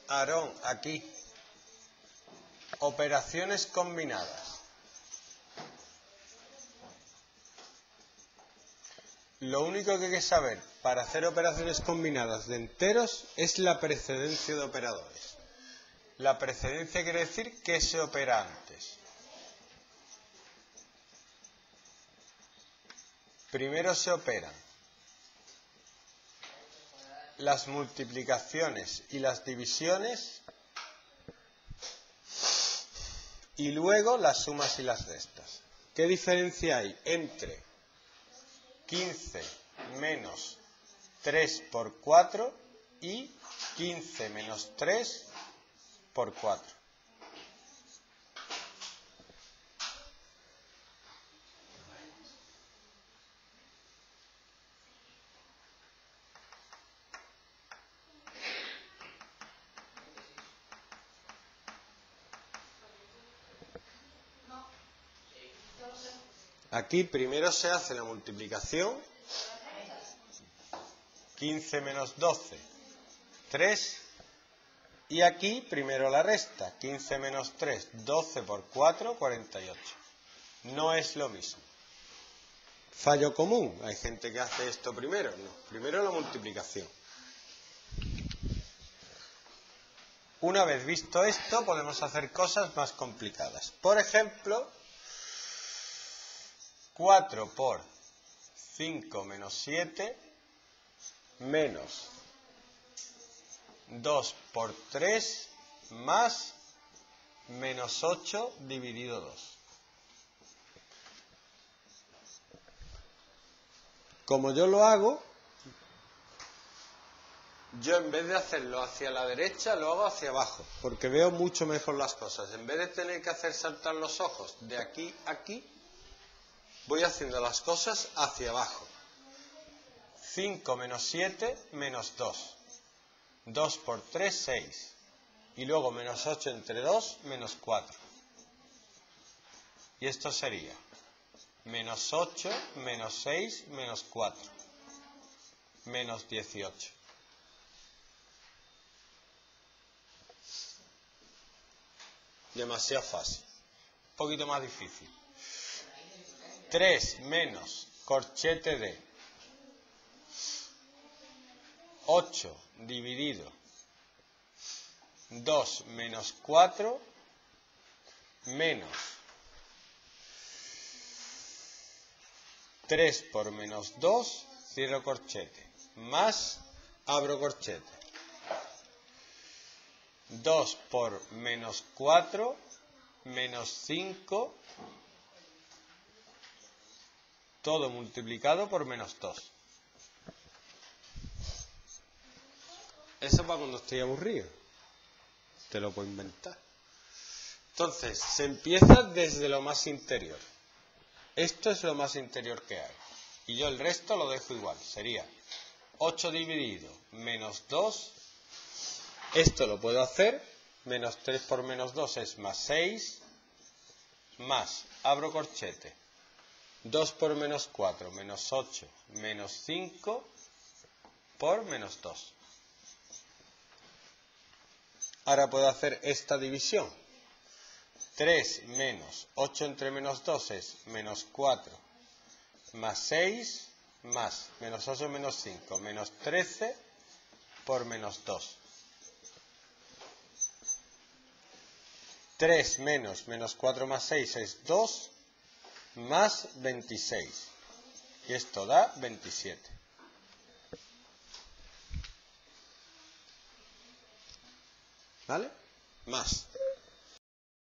Aarón, aquí. Operaciones combinadas. Lo único que hay que saber para hacer operaciones combinadas de enteros es la precedencia de operadores. La precedencia quiere decir que se opera antes. Primero se operan las multiplicaciones y las divisiones y luego las sumas y las restas. ¿Qué diferencia hay entre 15 menos 3 por 4 y 15 menos 3 por 4? Aquí primero se hace la multiplicación, 15 menos 12, 3, y aquí primero la resta, 15 menos 3, 12 por 4, 48. No es lo mismo. Fallo común, hay gente que hace esto primero, no, primero la multiplicación. Una vez visto esto, podemos hacer cosas más complicadas. Por ejemplo, 4 por 5 menos 7 menos 2 por 3 más menos 8 dividido 2. Como yo lo hago, yo en vez de hacerlo hacia la derecha, lo hago hacia abajo, porque veo mucho mejor las cosas. En vez de tener que hacer saltar los ojos de aquí a aquí, voy haciendo las cosas hacia abajo. 5 menos 7 menos 2. 2 por 3, 6. Y luego menos 8 entre 2, menos 4. Y esto sería menos 8, menos 6, menos 4. Menos 18. Demasiado fácil. Un poquito más difícil. 3 menos corchete de 8 dividido 2 menos 4 menos 3 por menos 2, cierro corchete, más abro corchete. 2 por menos 4 menos 5, todo multiplicado por menos 2. Eso para cuando estoy aburrido. Te lo puedo inventar. Entonces, se empieza desde lo más interior. Esto es lo más interior que hay. Y yo el resto lo dejo igual. Sería 8 dividido menos 2. Esto lo puedo hacer. Menos 3 por menos 2 es más 6. Más, abro corchete. 2 por menos 4, menos 8, menos 5 por menos 2. Ahora puedo hacer esta división. 3 menos 8 entre menos 2 es menos 4, más 6, más menos 8 menos 5, menos 13 por menos 2. 3 menos 4 más 6 es 2, más 26. Y esto da 27. ¿Vale? Más.